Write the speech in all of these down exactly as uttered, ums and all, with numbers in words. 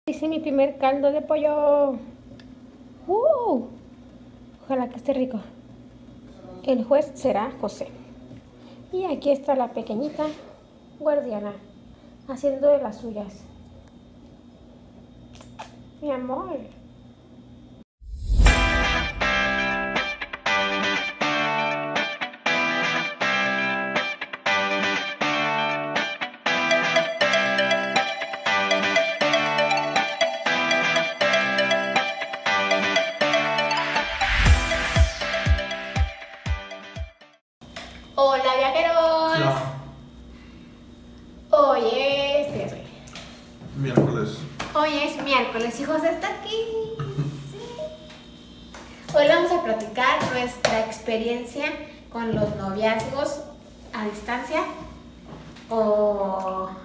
Hice mi primer caldo de pollo. Uh, ojalá que esté rico. El juez será José. Y aquí está la pequeñita guardiana, haciendo de las suyas. Mi amor. Hola viajeros. No. Hoy es... ¿qué es hoy? Miércoles. Hoy es miércoles y José está aquí. Sí. Hoy vamos a platicar nuestra experiencia con los noviazgos a distancia o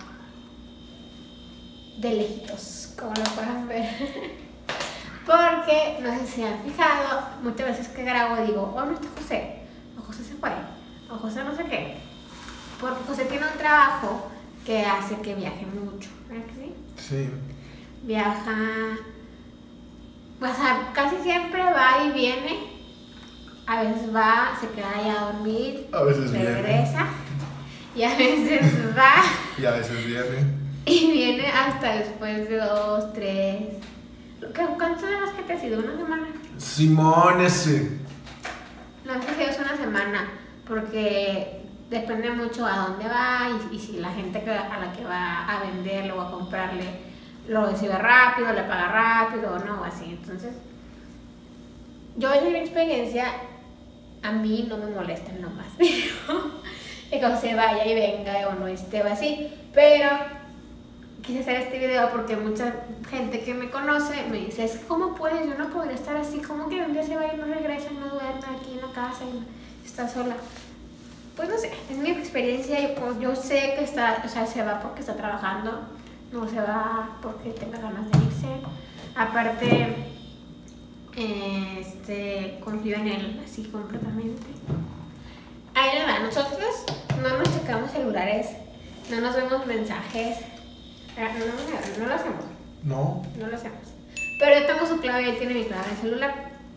de lejitos, como lo puedan ver. Porque no sé si han fijado, muchas veces que grabo digo, oh, no está José, o José se fue, o José no sé qué. Porque José tiene un trabajo que hace que viaje mucho, ¿verdad que sí? Sí. Viaja, o sea, casi siempre va y viene. A veces va, se queda allá a dormir, A veces regresa, y a veces va Y a veces viene. y viene hasta después de dos, tres. ¿Cuántos días que te ha sido? ¿Una semana? Simón ese. No sé si es una semana, porque depende mucho a dónde va y, y si la gente que, a la que va a venderlo o a comprarle lo recibe rápido, le paga rápido o no, así. Entonces, yo en mi experiencia, a mí no me molestan nomás. Que José vaya y venga o no esté o así, pero quise hacer este video porque mucha gente que me conoce me dice, es que ¿cómo puedes? Yo no podría estar así, como que un día se va y no regresa y no duerme aquí en la casa y está sola. Pues no sé, es mi experiencia y pues yo sé que está, o sea, se va porque está trabajando, no se va porque tenga ganas de irse. Aparte, eh, este, confío en él así completamente. Ahí le va, nosotros no nos checamos celulares, no nos vemos mensajes. No, no, no, no lo hacemos. No. No lo hacemos. Pero yo tengo su clave y él tiene mi clave de celular.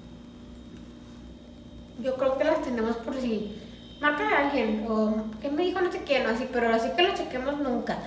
Yo creo que las tenemos por si marca a alguien o que me dijo no sé quién o así, pero así que lo chequemos nunca.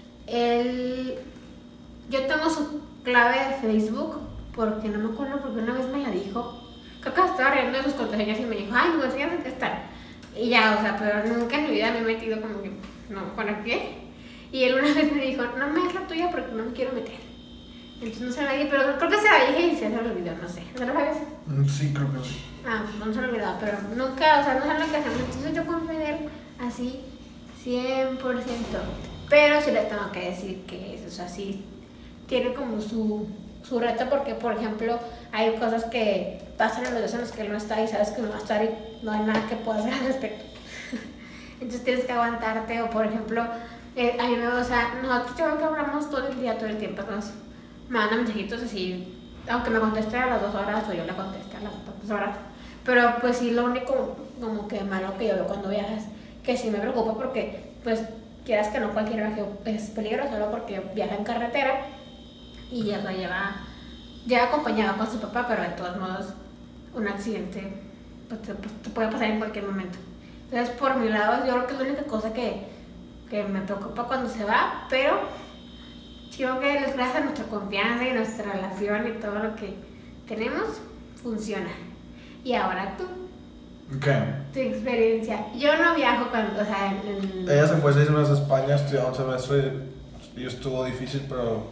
Él, yo tengo su clave de Facebook porque no me acuerdo porque una vez me la dijo. Creo que estaba riendo de sus contraseñas y me dijo, ay, me enseñas a contestar. Y ya, o sea, pero nunca en mi vida me he metido como que, no, ¿para qué? Y él una vez me dijo, no me es la tuya porque no me quiero meter. Entonces no se la dije, pero creo que se la dije y se lo olvidó, no sé. ¿No lo sabes? Sí, creo que sí. Ah, no se lo olvidó, pero nunca, o sea, no sé lo que hacemos. Entonces yo confío en él así, cien por ciento. Pero sí le tengo que decir que es, o sea, sí tiene como su, su reto porque, por ejemplo, hay cosas que pasan en los días en los que él no está y sabes que no va a estar y no hay nada que puedas hacer al respecto. Entonces tienes que aguantarte o, por ejemplo... Eh, a mí me, o sea, nosotros yo creo que hablamos todo el día, todo el tiempo, nos mandan mensajitos así, aunque me conteste a las dos horas o yo le conteste a las dos horas, pero pues sí, lo único como que malo que yo veo cuando viajas, que sí me preocupa porque, pues, quieras que no, cualquier viaje es peligroso, solo porque viaja en carretera y ya lo lleva, lleva acompañado con su papá, pero de todos modos, un accidente pues, te, pues, te puede pasar en cualquier momento. Entonces, por mi lado, yo creo que es la única cosa que que me preocupa cuando se va, pero creo que gracias a nuestra confianza y nuestra relación y todo lo que tenemos, funciona. Y ahora tú, ¿Qué? tu experiencia. Yo no viajo cuando, o sea, en... Ella se fue seis meses a España, estudió un semestre y estuvo difícil, pero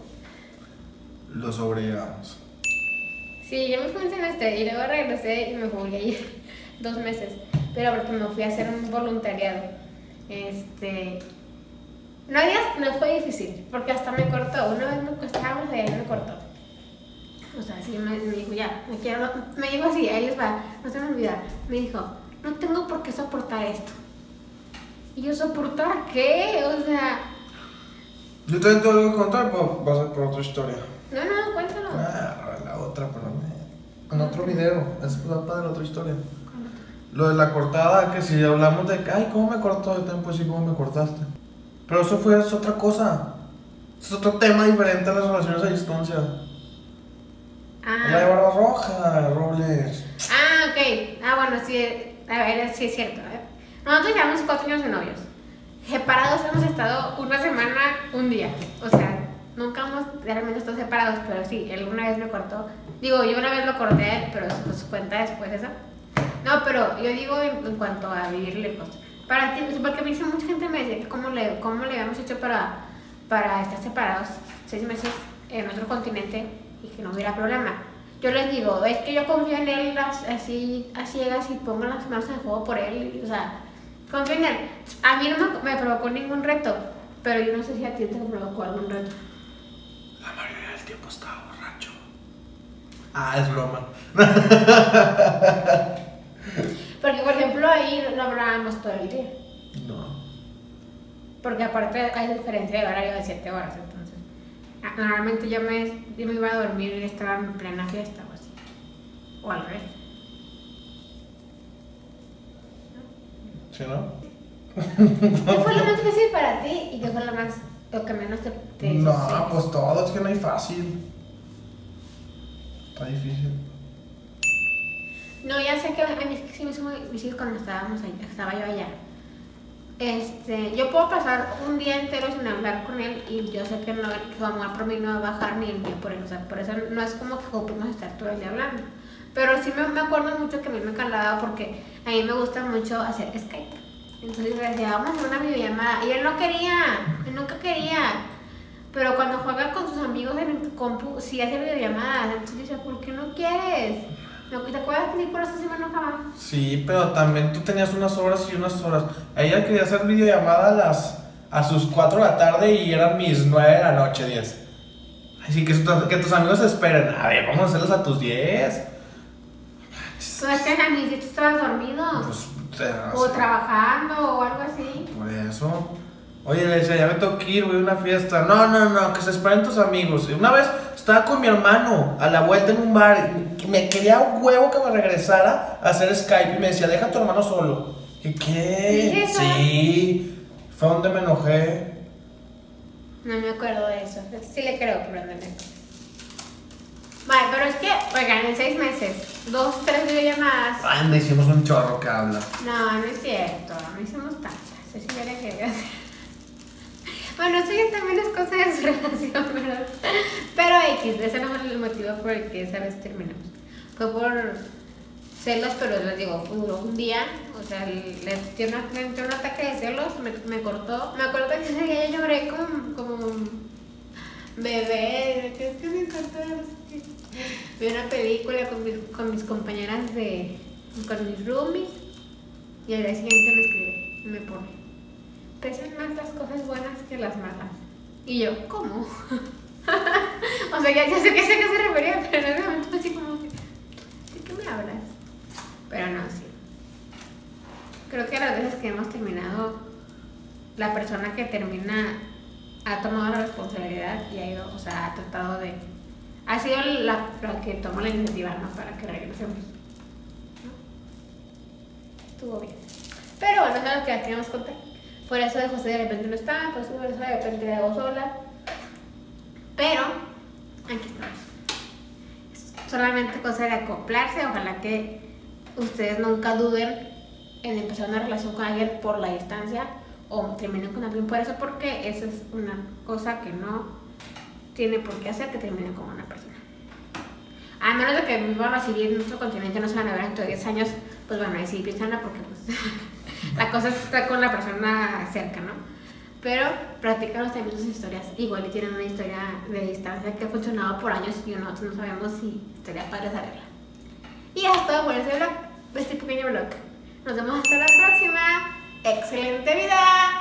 lo sobrellevamos. Sí, yo me fui un semestre y luego regresé y me volví a ir dos meses, pero porque me fui a hacer un voluntariado. Este... No digas que no fue difícil, porque hasta me cortó. Una vez me estábamos allá y me cortó. O sea, sí me, me dijo, ya, me quiero. Me dijo así, ahí les va, no se me olvida. Me dijo, no tengo por qué soportar esto. Y yo, ¿soportar qué? O sea. Yo también tengo algo que contar, pero va a ser por otra historia. No, no, cuéntalo. Ah, la otra, pero me... en otro video. Es la padre la otra historia. Lo de la cortada, que si hablamos de que, ay, ¿cómo me cortó? Yo también, pues sí, ¿cómo me cortaste? Pero eso fue es otra cosa. Es otro tema diferente a las relaciones a distancia. Ah. La de barba roja, Robles. Ah, ok. Ah, bueno, sí. A ver, sí es cierto. ¿eh? Nosotros llevamos cuatro años de novios. Separados hemos estado una semana, un día. O sea, nunca hemos realmente estado separados, pero sí, él una vez me cortó. Digo, yo una vez lo corté a él, pero por su cuenta después eso. No, pero yo digo en, en cuanto a vivir lejos. Para ti, porque me dice mucha gente me dice que cómo le, cómo le habíamos hecho para, para estar separados seis meses en otro continente y que no hubiera problema. Yo les digo, es que yo confío en él así a ciegas y pongo las manos en el fuego por él. O sea, confío en él. A mí no me, me provocó ningún reto, pero yo no sé si a ti te provocó algún reto. La mayoría del tiempo estaba borracho. Ah, es broma. Porque, por ejemplo, ahí no hablábamos todo el día. No. Porque aparte hay diferencia de horario de siete horas, entonces. Normalmente yo me, yo me iba a dormir y estaba en plena fiesta o así. O al revés. ¿Sí, no? ¿Qué fue lo más difícil para ti y qué fue lo más, lo que menos te... te no, sí. pues todo, es que no hay fácil. Está difícil. No, ya sé que a mí sí me hizo muy difícil cuando estábamos allá, estaba yo allá. Este, yo puedo pasar un día entero sin hablar con él y yo sé que no, su amor por mí no va a bajar ni el mío por él. O sea, por eso no es como que podemos estar todo el día hablando. Pero sí me, me acuerdo mucho que a mí me calaba porque a mí me gusta mucho hacer Skype. Entonces le decía, vamos a hacer una videollamada. Y él no quería, él nunca quería. Pero cuando juega con sus amigos en el compu, sí hace videollamadas. Entonces dice, ¿por qué no quieres? ¿Te acuerdas que ni por eso se me enojaba? Sí, pero también tú tenías unas horas y unas horas. Ella quería hacer videollamada a las a sus cuatro de la tarde y eran mis nueve de la noche, diez. Así que, que tus amigos esperen. A ver, vamos a hacerlos a tus diez. Tú estás a mis diez, estabas dormido. Pues, te, o sí. Trabajando o algo así. Por eso. Oye, le decía, ya me tengo que ir, voy a una fiesta. No, no, no, que se esperen tus amigos. Y una vez estaba con mi hermano a la vuelta en un bar. Y me quería un huevo que me regresara a hacer Skype. Y me decía, deja a tu hermano solo. ¿Y qué? ¿Sí, sí. Fue donde me enojé. No me acuerdo de eso. Sí le creo, pero no me acuerdo. Vale, pero es que, oigan, en seis meses, dos, tres videollamadas. Anda, hicimos un chorro que habla. No, no es cierto. No hicimos tantas. Eso sí hubiera querido hacer. Bueno, eso ya también es cosa de su relación, ¿verdad? Pero X, ese no fue el motivo por el que esa vez terminamos. Fue por celos, pero les digo, duró un día. O sea, le dio un ataque de celos, me, me cortó. Me acuerdo que ese día yo lloré como, como bebé. Que es que me encantó. Vi una película con mis, con mis compañeras de. Con mis roomies. Y al día siguiente me escribe y me pone: pesan más las cosas buenas que las malas. Y yo, ¿cómo? O sea, ya, ya sé que sé a qué se refería, pero en ese momento así como que, ¿de qué me hablas? Pero no, sí. Creo que las veces que hemos terminado, la persona que termina ha tomado la responsabilidad y ha ido, o sea, ha tratado de... Ha sido la, la que tomó la iniciativa, ¿no? Para que regresemos. ¿No? Estuvo bien. Pero bueno, eso es lo que queríamos contar. Por eso de José de repente no está, por eso de repente le hago sola. Pero aquí estamos. Es solamente cosa de acoplarse. Ojalá que ustedes nunca duden en empezar una relación con alguien por la distancia o terminen con alguien por eso, porque eso es una cosa que no tiene por qué hacer que terminen con una persona. A menos de que vivan a seguir en nuestro continente, no se van a ver dentro de diez años, pues bueno, ahí sí piénsenla porque pues la cosa es estar con la persona cerca, ¿no? Pero platícanos también sus historias. Igual y tienen una historia de distancia que ha funcionado por años y nosotros no sabemos si estaría padre saberla. Y ya es todo por este blog, este pequeño blog. Nos vemos hasta la próxima. ¡Excelente vida!